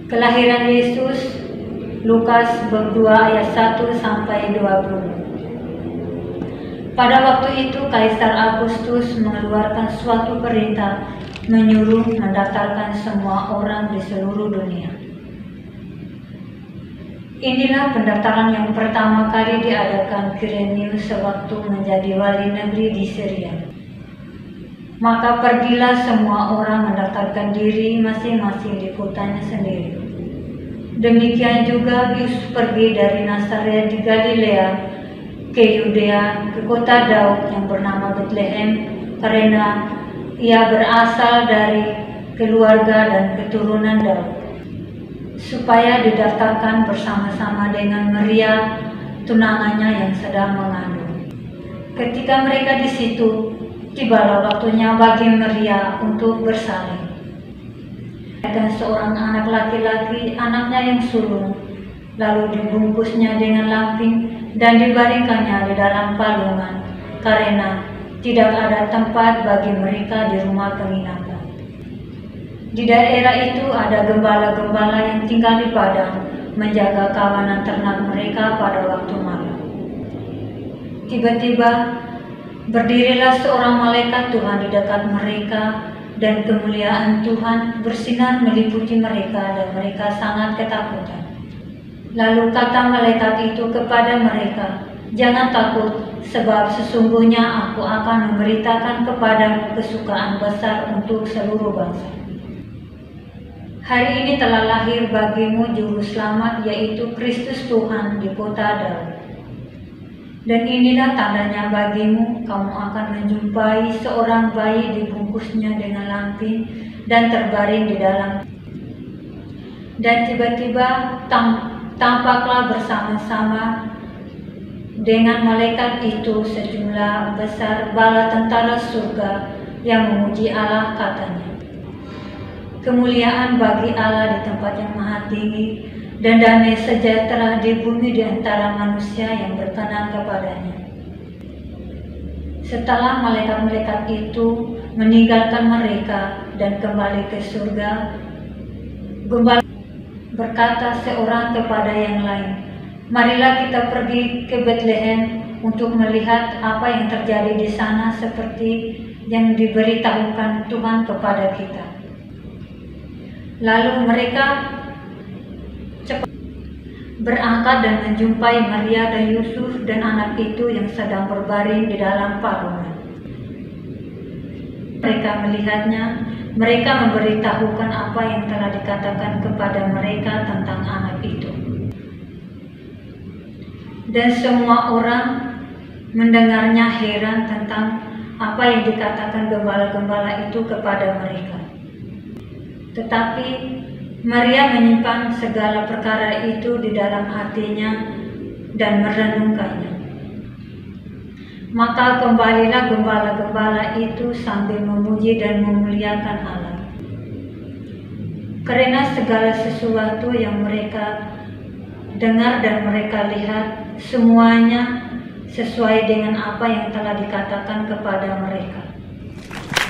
Kelahiran Yesus, Lukas bab 2 ayat 1 sampai 20. Pada waktu itu Kaisar Agustus mengeluarkan suatu perintah menyuruh mendaftarkan semua orang di seluruh dunia. Inilah pendaftaran yang pertama kali diadakan Quirinius sewaktu menjadi wali negeri di Syria. Maka pergilah semua orang mendaftarkan diri masing-masing di kotanya sendiri. Demikian juga Yesus pergi dari Nazaret di Galilea ke Yudea, ke kota Daud yang bernama Betlehem, karena ia berasal dari keluarga dan keturunan Daud, supaya didaftarkan bersama-sama dengan Maria, tunangannya yang sedang mengandung. Ketika mereka di situ, tibalah waktunya bagi Maria untuk bersalin. Dan seorang anak laki-laki, anaknya yang sulung, lalu dibungkusnya dengan lampin dan dibaringkannya di dalam palungan, karena tidak ada tempat bagi mereka di rumah penginapan. Di daerah itu ada gembala-gembala yang tinggal di padang, menjaga kawanan ternak mereka pada waktu malam. Tiba-tiba berdirilah seorang malaikat Tuhan di dekat mereka, dan kemuliaan Tuhan bersinar meliputi mereka, dan mereka sangat ketakutan. Lalu kata malaikat itu kepada mereka, "Jangan takut, sebab sesungguhnya aku akan memberitakan kepadamu kesukaan besar untuk seluruh bangsa. Hari ini telah lahir bagimu Juru Selamat, yaitu Kristus Tuhan di kota Daud. Dan inilah tandanya bagimu, kamu akan menjumpai seorang bayi dibungkusnya dengan lampin dan terbaring di dalam." Dan tiba-tiba tampaklah bersama-sama dengan malaikat itu sejumlah besar bala tentara surga yang memuji Allah, katanya, "Kemuliaan bagi Allah di tempat yang maha tinggi, dan damai sejahtera di bumi di antara manusia yang berkenan kepadanya." Setelah malaikat-malaikat itu meninggalkan mereka dan kembali ke surga, gembala berkata seorang kepada yang lain, "Marilah kita pergi ke Betlehem untuk melihat apa yang terjadi di sana seperti yang diberitahukan Tuhan kepada kita." Lalu mereka cepat berangkat dan menjumpai Maria dan Yusuf dan anak itu yang sedang berbaring di dalam palungan. Mereka melihatnya, mereka memberitahukan apa yang telah dikatakan kepada mereka tentang anak itu. Dan semua orang mendengarnya heran tentang apa yang dikatakan gembala-gembala itu kepada mereka. Tetapi Maria menyimpan segala perkara itu di dalam hatinya dan merenungkannya. Maka kembalilah gembala-gembala itu sambil memuji dan memuliakan Allah, karena segala sesuatu yang mereka dengar dan mereka lihat, semuanya sesuai dengan apa yang telah dikatakan kepada mereka.